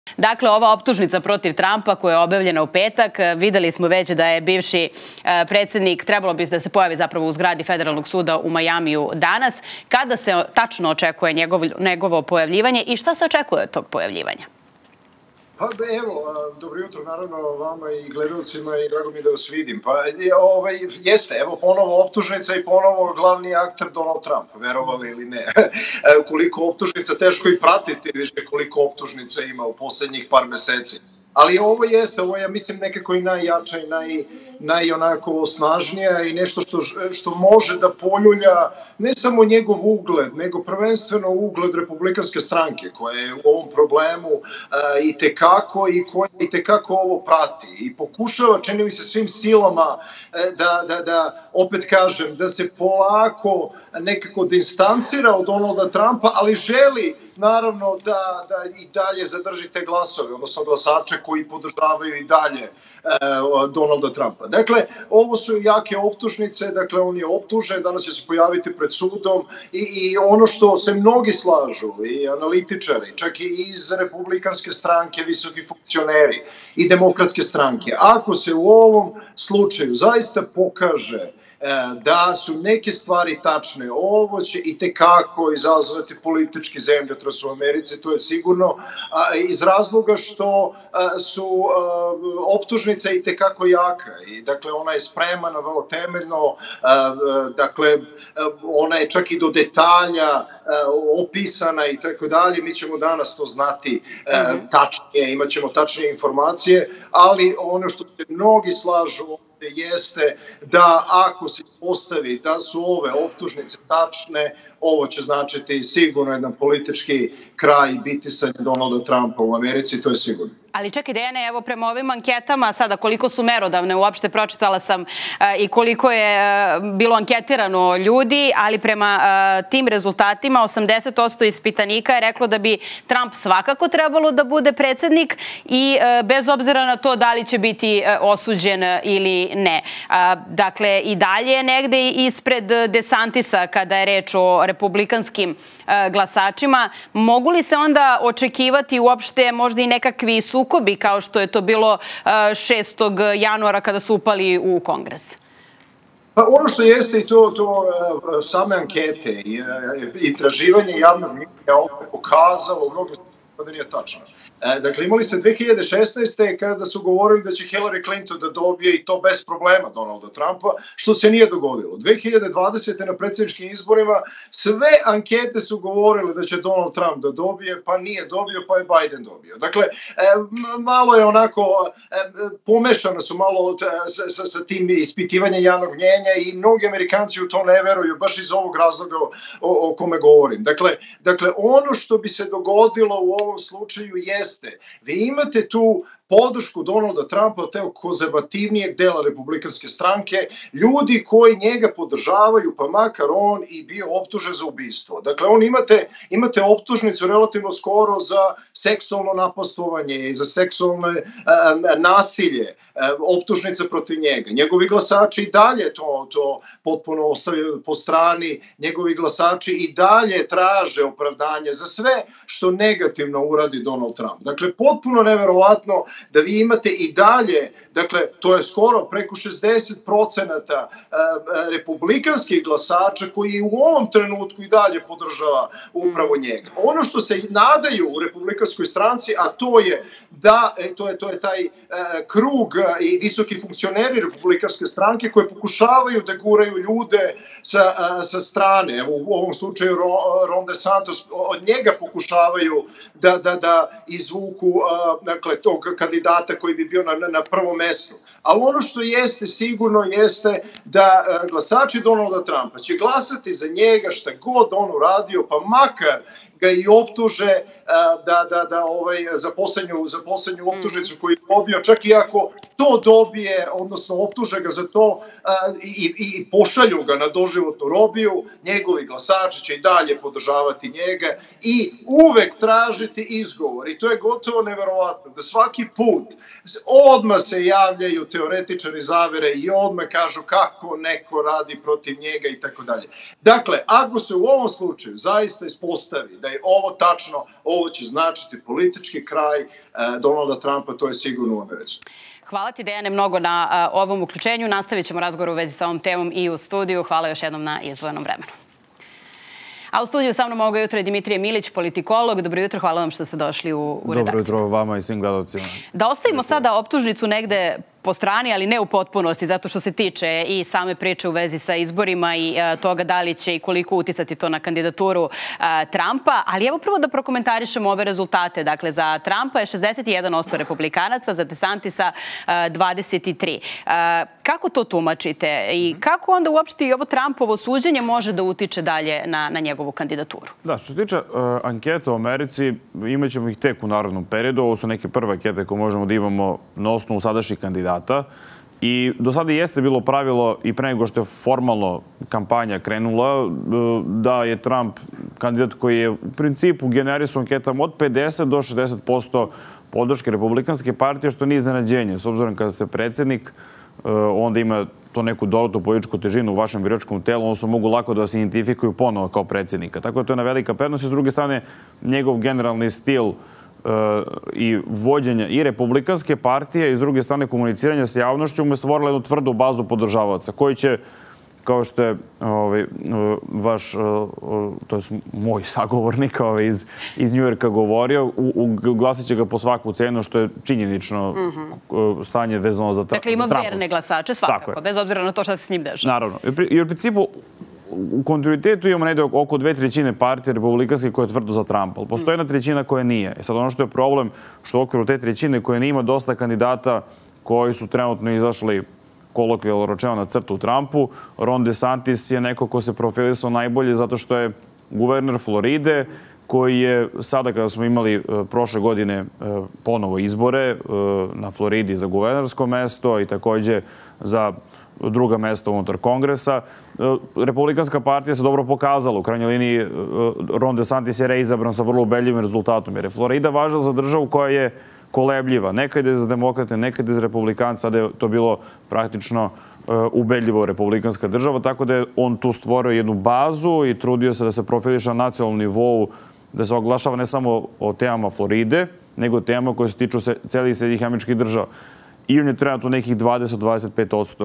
Dakle, ova optužnica protiv Trumpa koja je objavljena u petak, videli smo već da je bivši predsjednik, trebalo bi da se pojavi zapravo u zgradi Federalnog suda u Majamiju danas. Kada se tačno očekuje njegovo pojavljivanje i šta se očekuje od tog pojavljivanja? Pa evo, dobro jutro naravno vama i gledalcima i drago mi da vas vidim. Pa jeste, evo ponovo optužnica i ponovo glavni akter Donald Trump, verovali ili ne. Koliko optužnica, teško i pratiti više koliko optužnica ima u poslednjih par meseci. Ali ovo jeste, ovo je, ja mislim, nekako i najjača i najonako snažnija i nešto što može da poljulja ne samo njegov ugled, nego prvenstveno ugled Republikanske stranke, koja je u ovom problemu i koja itekako ovo prati i pokušava, čini mi se, svim silama da opet kažem, da se polako nekako distancira od Donalda Trumpa, ali želi naravno da i dalje zadrži te glasove, odnosno glasače koji podržavaju i dalje Donalda Trumpa. Dakle, ovo su jake optužnice, dakle on je optužen, danas će se pojaviti pred sudom i ono što se mnogi slažu, i analitičari, čak i iz Republikanske stranke, visoki funkcioneri i Demokratske stranke, ako se u ovom slučaju zaista pokaže da su neke stvari tačne, ovo će itekako izazvati politički zemljotres u Americi, to je sigurno, iz razloga što su optužnica itekako jaka i dakle ona je spremana vrlo temeljno, dakle ona je čak i do detalja opisana i tako dalje, mi ćemo danas to znati tačnije, imat ćemo tačnije informacije, ali ono što se mnogi slažu jeste da ako se postavi da su ove optužnice tačne, ovo će značiti sigurno jedan politički kraj bitisanja Donalda Trumpa u Americi, to je sigurno. Ali čekaj, Dejane, evo prema ovim anketama sada koliko su merodavne, uopšte pročitala sam i koliko je bilo anketirano ljudi, ali prema tim rezultatima 80% ispitanika je reklo da bi Trump svakako trebalo da bude predsjednik i bez obzira na to da li će biti osuđen ili ne. Dakle, i dalje je negde ispred DeSantisa kada je reč o republikanskim glasačima. Mogu li se onda očekivati uopšte možda i nekakvi sukobi kao što je to bilo 6. januara kada su upali u Kongres? Pa ono što jeste i to same ankete i traživanje javnog mišljenja ovdje pokazalo u mnogim da nije tačno. Dakle, imali ste 2016. kada su govorili da će Hillary Clinton da dobije i to bez problema Donalda Trumpa, što se nije dogodilo. 2020. na predsjedničkim izborima sve ankete su govorile da će Donald Trump da dobije, pa nije dobio, pa je Biden dobio. Dakle, malo je onako, pomešano su malo sa tim ispitivanjem javnog mnjenja i mnogi Amerikanci u to ne veruju, baš iz ovog razloga o kome govorim. Dakle, ono što bi se dogodilo u ovom slučaju jeste, vi imate tu podršku Donalda Trumpa od teo konzervativnijeg dela Republikanske stranke, ljudi koji njega podržavaju, pa makar on i bio optužen za ubistvo. Dakle, imate optužnicu relativno skoro za seksualno napastovanje i za seksualne nasilje, optužnica protiv njega. Njegovi glasači i dalje to potpuno ostavljaju po strani, njegovi glasači i dalje traže opravdanje za sve što negativno uradi Donald Trump. Dakle, potpuno neverovatno da vi imate i dalje, dakle, to je skoro preko 60% republikanskih glasača koji u ovom trenutku i dalje podržava upravo njega. Ono što se nadaju u republikanskoj stranci, a to je da, to je taj krug i visoki funkcioneri republikanske stranke koji pokušavaju da guraju ljude sa strane. Evo, u ovom slučaju Ron DeSantis, od njega pokušavaju da izvuku, dakle, tog kandidata koji bi bio na prvom mestu. Ali ono što jeste sigurno jeste da glasači Donalda Trumpa će glasati za njega šta god on uradio, pa makar ga i optuže za poslednju optužnicu koju je dobio, čak i ako to dobije, odnosno optuže ga za to i pošalju ga na doživotnu robiju, njegovi glasači će i dalje podržavati njega i uvek tražiti izgovor. I to je gotovo neverovatno, da svaki put odmah se javljaju teoretičari zavere i odmah kažu kako neko radi protiv njega i tako dalje. Dakle, ako se u ovom slučaju zaista ispostavi da je ovo tačno, ovo će značiti politički kraj Donalda Trumpa, to je sigurno u Americi. Hvala ti, Dejane, mnogo na ovom uključenju. Nastavit ćemo razgovor u vezi sa ovom temom i u studiju. Hvala još jednom na izdvojenom vremenu. A u studiju sa mnom ovoga jutra je Dimitrije Milić, politikolog. Dobro jutro, hvala vam što ste došli u redakciju. Dobro jutro vama i svim gledalcima. Da ostavimo sada optužnicu negde po strani, ali ne u potpunosti, zato što se tiče i same priče u vezi sa izborima i toga da li će i koliko uticati to na kandidaturu Trumpa. Ali evo prvo da prokomentarišemo ove rezultate. Dakle, za Trumpa je 61% republikanaca, za DeSantisa 23%. Kako to tumačite i kako onda uopšte i ovo Trumpovo suđenje može da utiče dalje na njegovu kandidaturu? Da, što se tiče anketa u Americi, imat ćemo ih tek u narodnom periodu. Ovo su neke prve ankete koje možemo da imamo na osnovu sadašnjih kandidata. I do sada jeste bilo pravilo i pre nego što je formalno kampanja krenula da je Trump kandidat koji je u principu generisao anketama od 50 do 60% podrške Republikanske partije, što nije iznenađenje. S obzirom kada ste predsjednik, onda ima to neku dodatnu političku težinu u vašem biračkom telu, odnosno mogu lako da vas identifikuju ponovo kao predsjednika. Tako da to je jedna velika prednost. I s druge strane, njegov generalni stil i vođenja i Republikanske partije i s druge strane komuniciranja sa javnošću mu je stvorila jednu tvrdu bazu podržavaoca koji će, kao što je vaš, to je moj sagovornik iz Njujorka govorio, glasit će ga po svaku cenu, što je činjenično stanje vezano za Trumpovce. Dakle, ima verne glasače svakako, bez obzira na to šta se s njim dešava. Naravno. I u principu, u kontinuitetu imamo negdje oko 2/3 partije republikanske koje je tvrdo za Trumpa, ali postoji 1/3 koja nije. Sad ono što je problem, što u okviru te trećine koje nema dosta kandidata koji su trenutno izašli kolokvijalno rečeno na crtu Trumpu. Ron DeSantis je neko ko se profilisao najbolje zato što je guverner Floride, koji je sada kada smo imali prošle godine ponovo izbore na Floridi za guvernersko mesto i također za druga mesta unutar kongresa, Republikanska partija se dobro pokazala. U krajnjoj liniji Ron DeSantis je reizabran sa vrlo ubedljivim rezultatom, jer je Florida važna za državu koja je kolebljiva. Nekad je za demokrate, nekad je za republikanca, sada je to bilo praktično ubedljivo republikanska država, tako da je on tu stvorio jednu bazu i trudio se da se profiliše na nacionalnom nivou, da se oglašava ne samo o temama Floride, nego o temama koje se tiču celih Sjedinjenih Američkih Država. I on je trenutno nekih 20-25%.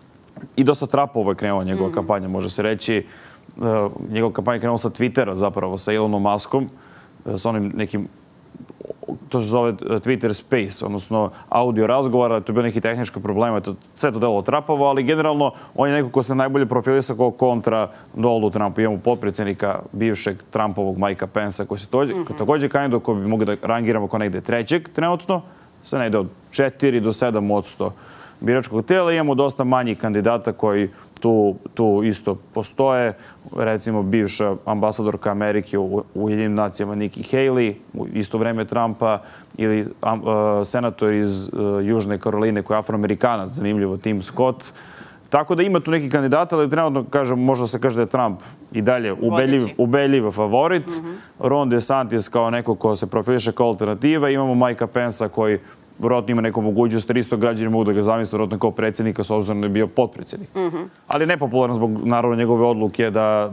I dosta Trumpova je krenula njegova kampanja, može se reći. Njegova kampanja je krenula sa Twittera, zapravo, sa Elonom Muskom, sa onim nekim, to se zove Twitter Space, odnosno audio razgovara, to je bio neki tehnički problema, sve to delalo Trumpova, ali generalno on je neko ko se najbolje profilisa kao kontra Donaldu Trumpu. Imamo potpredsjednika bivšeg Trumpovog Mikea Pensa, koji se također kandidat koji bi mogli da rangiramo kao negde trećeg trenutno, se negde od 4 do 7% biračkog tijela. Imamo dosta manjih kandidata koji tu isto postoje. Recimo, bivša ambasadorka Amerike u Ujedinjenim nacijama Nikki Haley, u isto vreme Trumpa, ili senator iz Južne Karoline koji je afroamerikanac, zanimljivo, Tim Scott. Tako da ima tu neki kandidata, ali trenutno, kažem, možda se kaže da je Trump i dalje ubedljiv favorit. Ron DeSantis kao neko ko se profiliše kao alternativa. Imamo Mikea Pensa koji vjerojatno ima neku mogućnost, 300 građana mogu da ga zamisle vjerojatno kao predsjednika, s obzirom da je bio potpredsjednik. Ali nepopularan zbog, naravno, njegove odluke da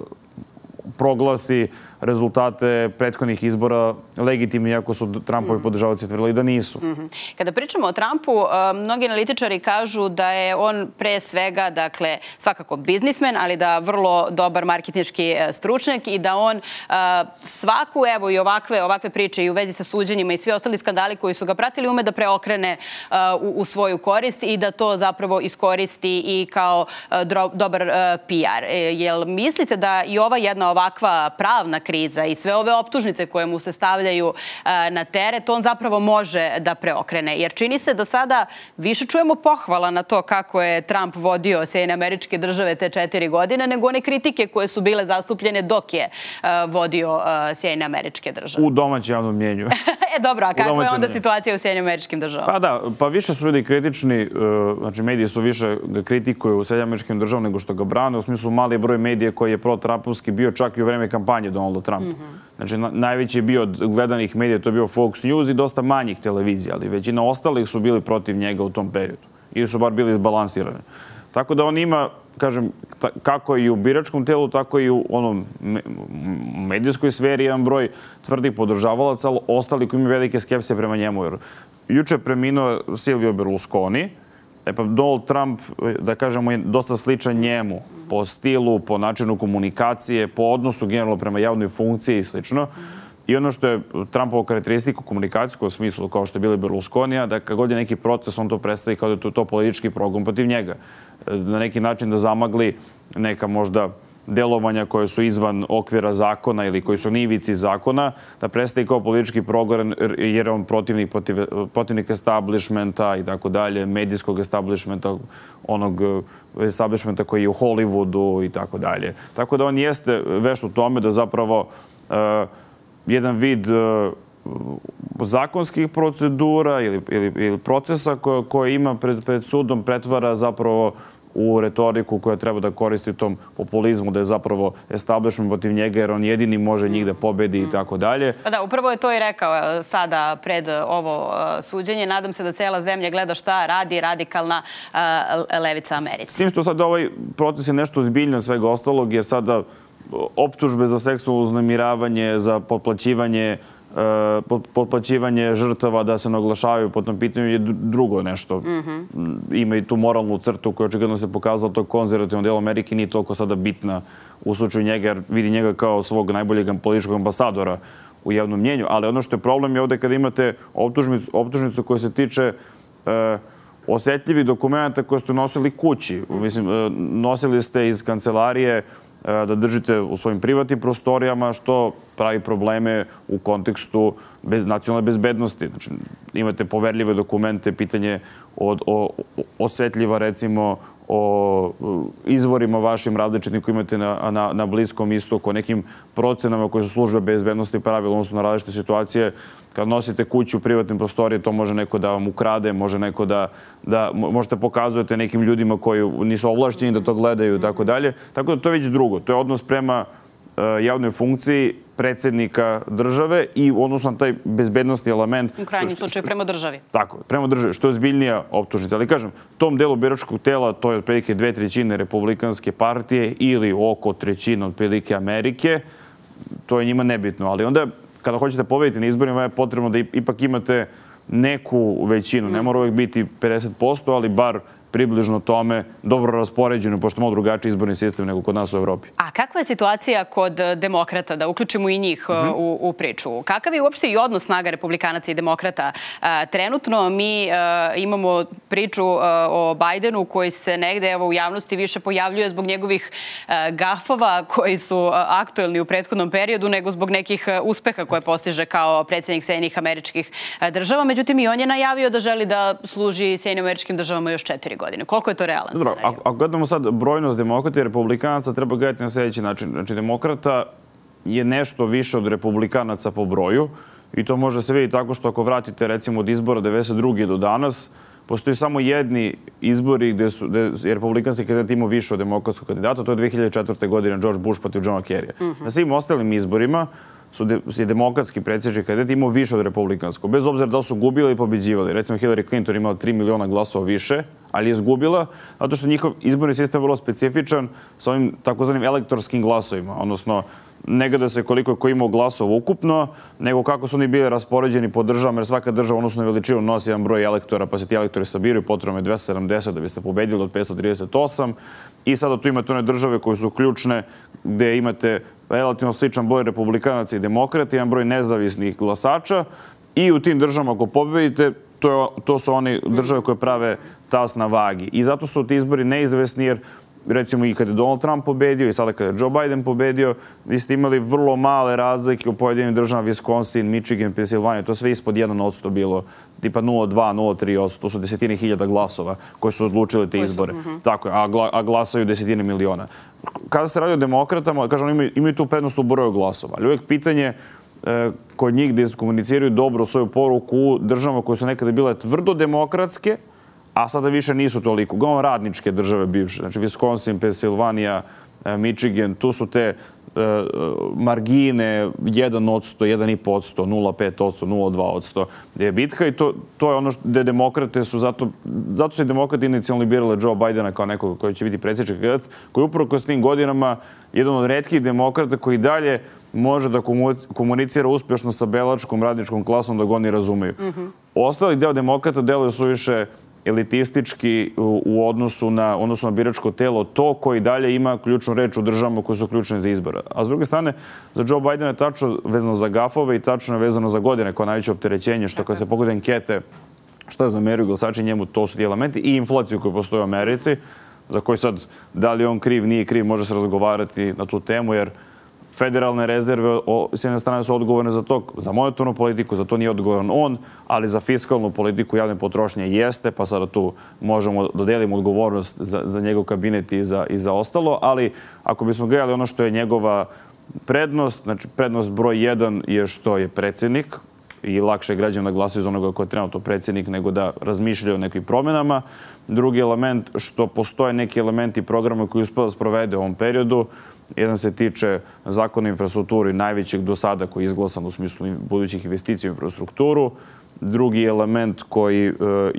proglasi rezultate prethodnih izbora legitimni, iako su Trumpovi podržavaoci tvrdili da nisu. Kada pričamo o Trumpu, mnogi analitičari kažu da je on pre svega, dakle, svakako biznismen, ali da vrlo dobar marketinški stručnjak i da on svaku, evo i ovakve priče i u vezi sa suđenjima i svi ostali skandali koji su ga pratili ume da preokrene u svoju korist i da to zapravo iskoristi i kao dobar PR. Jel mislite da i ova jedna ovakva pravna kriza i sve ove optužnice koje mu se stavljaju na teret, on zapravo može da preokrene? Jer čini se da sada više čujemo pohvala na to kako je Trump vodio Sjedinjene Američke Države te 4 godine, nego one kritike koje su bile zastupljene dok je vodio Sjedinjene Američke Države. U domaćem javnom mnjenju. Dobro, a kakva je onda situacija u Sjedinjenim Američkim Državama? Pa da, pa više su ljudi kritični, znači mediji su više ga kritikuju u Sjedinjenim Američkim Državama nego što ga brane, u smislu mali broj medija koji je pro-Trumpovski bio čak i u vreme kampanje Donalda Trumpa. Znači, najveći je bio od gledanih medija, to je bio Fox News i dosta manjih televizija, ali većina ostalih su bili protiv njega u tom periodu. Ili su bar bili izbalansirani. Tako da on ima kažem, kako i u biračkom telu, tako i u onom medijskoj sferi jedan broj tvrdih podržavalaca, ali ostali koji imaju velike skepse prema njemu. Jer juče je preminuo Silvio Berlusconi, pa Donald Trump, da kažemo, je dosta sličan njemu po stilu, po načinu komunikacije, po odnosu generalno prema javnoj funkciji i slično. I ono što je Trumpova karakteristika u komunikacijskom smislu, kao što je bili Berlusconija, da kad god je neki proces, on to predstavi kao da je to politički progon protiv njega. Na neki način da zamagli neka možda delovanja koje su izvan okvira zakona ili koji su na ivici zakona, da predstavi kao politički progon jer je on protivnik establishmenta i tako dalje, medijskog establishmenta, onog establishmenta koji je u Hollywoodu i tako dalje. Tako da on jeste vešt u tome da zapravo jedan vid zakonskih procedura ili procesa koje ima pred sudom pretvara zapravo u retoriku koja treba da koristi tom populizmu, da je zapravo establishment protiv njega jer on jedini može njih da pobedi i tako dalje. Pa da, upravo je to i rekao sada pred ovo suđenje. Nadam se da cela zemlja gleda šta radi radikalna levica Amerike. S tim što sad ovaj proces je nešto zbiljno od svega ostalog, jer sada optužbe za seksualno uznemiravanje, za potplaćivanje žrtava da se ne oglašavaju po tom pitanju je drugo nešto. Ima i tu moralnu crtu koja očigledno se pokazala tog konzervativnog dela Amerike, nije toliko sada bitna u slučaju njega, jer vidi njega kao svog najboljeg političkog ambasadora u javnom mnjenju. Ali ono što je problem je ovde kada imate optužnicu koja se tiče osetljivih dokumenta koje ste nosili kući. Mislim, nosili ste iz kancelarije da držite u svojim privatnim prostorijama, što pravi probleme u kontekstu nacionalne bezbednosti. Znači, imate poverljive dokumente, pitanje osetljiva, recimo, o izvorima vašim različitim koji imate na Bliskom istoku, o nekim procenama koje su službe bezbednosti pravila, odnosno na različite situacije. Kad nosite kuću u privatnim prostorije, to može neko da vam ukrade, može neko da možete pokazujete nekim ljudima koji nisu ovlašćeni da to gledaju i tako dalje. Tako da to je već drugo. To je odnos prema javnoj funkciji predsjednika države i odnosno na taj bezbednostni element. U krajnjem slučaju prema državi. Tako, prema državi, što je zbiljnija optužnica. Ali kažem, tom delu biračkog tela, to je otprilike 2/3 Republikanske partije ili oko 1/3 otprilike Amerike, to je njima nebitno. Ali onda, kada hoćete pobediti na izborima, je potrebno da ipak imate neku većinu. Ne mora uvijek biti 50%, ali bar približno tome dobro raspoređeno, pošto malo drugačiji izborni sistem nego kod nas u Evropi. A kakva je situacija kod demokrata, da uključimo i njih u priču? Kakav je uopšte i odnos snaga republikanaca i demokrata? Trenutno mi imamo priču o Bajdenu koji se negde u javnosti više pojavljuje zbog njegovih gafova koji su aktuelni u prethodnom periodu nego zbog nekih uspeha koje postiže kao predsjednik Sjedinjenih Američkih Država. Međutim, i on je najavio da želi da služi Sjedinjenim Američkim Državama još 4 godine. Koliko je to realan scenario? Ako gledamo sad brojnost demokrata i republikanaca, treba gledati na sljedeći način. Znači, demokrata je nešto više od republikanaca po broju i to može se vidjeti tako što ako vratite recimo od izbora 92. do danas, postoji samo jedni izbori gde je republikanski kandidat imao više od demokratskog kandidata, to je 2004. godine George Bush protiv Johna Kerrya. Na svim ostalim izborima je demokratski predsjednički kandidat imao više od republikanskog, bez obzira da li su gubili ili pobeđivali. Recimo, Hillary Clinton imala 3 miliona glasova više, ali je izgubila, zato što njihov izborni sistem je vrlo specifičan sa ovim takozvanim elektorskim glasovima, odnosno ne gleda se koliko je ko imao glasova ukupno, nego kako su oni bili raspoređeni po državama, jer svaka država odnosno veličinu nosi jedan broj elektora, pa se ti elektori sabiraju, potrebno je 270 da biste pobedili od 538. I sada tu imate one države koje su ključne, gde imate relativno sličan broj republikanaca i demokrata, jedan broj nezavisnih glasača i u tim državama ako pobedite, to su one države koje prave tas na vagi. I zato su ti izbori neizvesni, jer recimo i kada je Donald Trump pobedio i sada kada je Joe Biden pobedio, vi ste imali vrlo male razlike u pojedinim državama, Wisconsin, Michigan, Pennsylvania, to sve ispod 1% bilo, tipa 0,2, 0,3%, to su desetine hiljada glasova koji su odlučili te izbore. Tako je, a glasaju desetine miliona. Kada se radi o demokratama, kažem, imaju tu prednost u broju glasova, ali uvijek pitanje kod njih gdje komuniciraju dobro svoju poruku u državama koje su nekada bile tvrdo demokratske, a sada više nisu toliko. Uglavnom radničke države bivše, znači Wisconsin, Pennsylvania, Michigan, tu su te margine 1%, 1,5%, 0,5%, 0,2% je bitka i to je ono gde demokrate su, zato su i demokrate inicijalno birale Joe Bidena kao nekoga koji će biti predsjednički kandidat, koji uprkos tim godinama jedan od retkih demokrata koji dalje može da komunicira uspješno sa belačkom radničkom klasom da ga oni razumeju. Ostali deo demokrata deluje suviše elitistički u odnosu na biračko telo, to koji dalje ima ključnu reč u državama koje su ključne za izbora. A s druge strane, za Joe Bidena je tačno vezano za gafove i tačno je vezano za godine kao najveće opterećenje, što kad se pogode ankete šta zameraju glasači njemu, to su ti elementi i inflaciju koja postoji u Americi, za koju sad, da li on kriv, nije kriv, može se razgovarati na tu temu, jer federalne rezerve s jedne strane su odgovorne za to, za monetarnu politiku, za to nije odgovoran on, ali za fiskalnu politiku javne potrošnje jeste, pa sada tu možemo da delimo odgovornost za njegov kabinet i za ostalo, ali ako bismo gledali ono što je njegova prednost, znači prednost broj 1 je što je predsjednik i lakše je građanima da glasaju za onoga ko je trenutno predsjednik nego da razmišljaju o nekim promjenama. Drugi element, što postoje neki elementi programa koji uspeva da sprovede u ovom periodu. Jedan se tiče zakona o infrastrukturi, najvećeg do sada koji je izglasan u smislu budućih investicija u infrastrukturu. Drugi element koji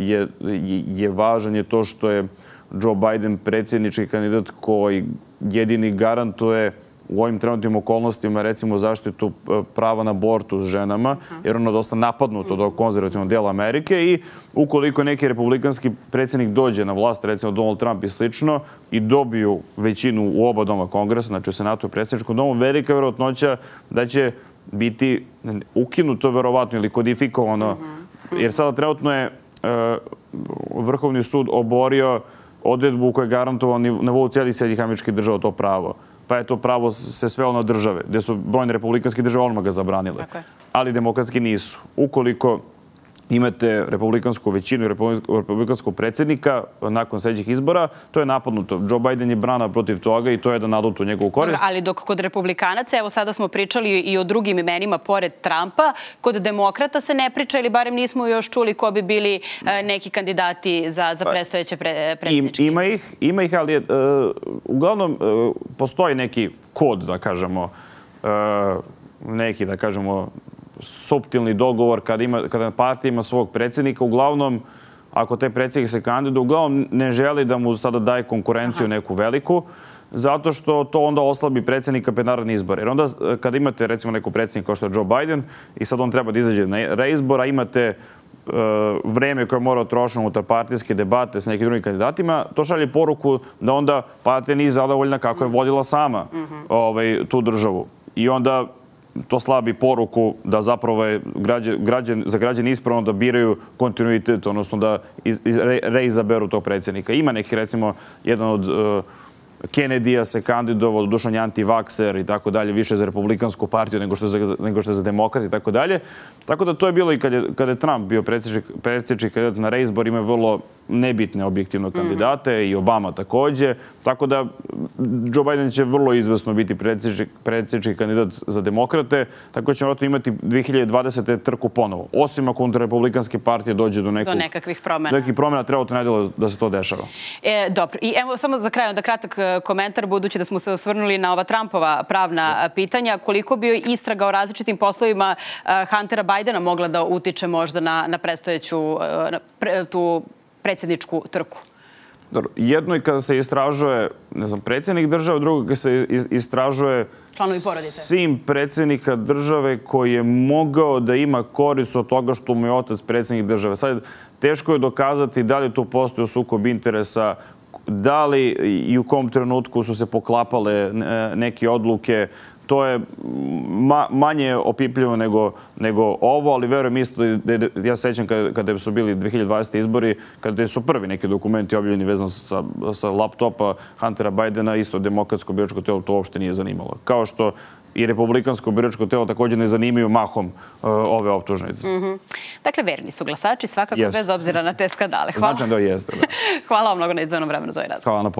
je važan je to što je Joe Biden predsjednički kandidat koji jedini garantuje u ovim trenutnim okolnostima, recimo, zaštitu prava na abortus ženama, jer ono je dosta napadnuto do konzervativnog dela Amerike i ukoliko neki republikanski predsjednik dođe na vlast, recimo Donald Trump i slično, i dobiju većinu u oba doma Kongresa, znači u Senatu i predsjedničkom domu, velika vjerojatnoća da će biti ukinuto verovatno ili kodifikovano, jer sada trenutno je Vrhovni sud oborio odredbu koja je garantovala na nivou cijelih Sjedinjenih Američkih Država to pravo. Pa je to pravo se svelo na države, gdje su brojne republikanske države odmah ga zabranile. Ali demokratski nisu. Ukoliko imate republikansku većinu i republikanskog predsjednika nakon sljedećih izbora, to je napadnuto. Joe Biden je brana protiv toga i to je jedan adut u njegovu korist. Ali dok kod republikanaca, evo sada smo pričali i o drugim imenima pored Trumpa, kod demokrata se ne priča ili barem nismo još čuli ko bi bili neki kandidati za predstojeće predsjedničke. Ima ih, ali uglavnom postoji neki kod, da kažemo, suptilni dogovor kada partija ima svog predsjednika. Uglavnom, ako taj predsjednik se kandiduje, uglavnom ne želi da mu sada daje konkurenciju neku veliku, zato što to onda oslabi predsjednika pred narodni izbor. Jer onda kada imate recimo neku predsjednika kao što je Joe Biden i sad on treba da izađe na reizbor, a imate vreme koje mora trošiti unutar partijske debate s nekim drugim kandidatima, to šalje poruku da onda partija nije zadovoljna kako je vodila sama tu državu. I onda to slabi poruku da zapravo je za građane ispravno da biraju kontinuitet, odnosno da reizaberu tog predsjednika. Ima neki, recimo, jedan od Kennedyja se kandidovao, dodušan je antivakser i tako dalje, više za republikansku partiju nego što je za demokrat i tako dalje. Tako da to je bilo i kada je Trump bio predsjednički kandidat na reizbor, imaju vrlo nebitne objektivno kandidate i Obama također. Tako da Joe Biden će vrlo izvesno biti predsjednički kandidat za demokrate, tako ćemo imati 2020. trku ponovo. Osim ako unutar republikanske partije dođe do nekakvih promjena. Nekih promjena, treba to najdjelo da se to dešava. Dobro. I evo samo za kraj onda kratak komentar, budući da smo se osvrnuli na ova Trumpova pravna pitanja. Koliko bi istraga o različitim poslovima Huntera Bidena mogla da utiče možda na predstojeću tu predsjedničku trku? Jedno je kada se istražuje predsjednik države, drugo kada se istražuje sin predsjednika države koji je mogao da ima korist od toga što mu je otac predsjednik države. Sad teško je dokazati da li tu postoji sukob interesa, da li i u kom trenutku su se poklapale neke odluke. To je manje opipljivo nego ovo, ali verujem isto, ja se sjećam kada su bili 2020. izbori, kada su prvi neki dokumenti objavljeni vezano sa laptopa Huntera Bidena, isto demokratsko biračko telo to uopšte nije zanimalo. Kao što i republikansko biračko telo također ne zanimaju mahom ove optužnice. Dakle, verni su glasači, svakako bez obzira na te skandale. Značajno da jeste. Hvala vam mnogo na izdvojenom vremenu za ovaj razgovor.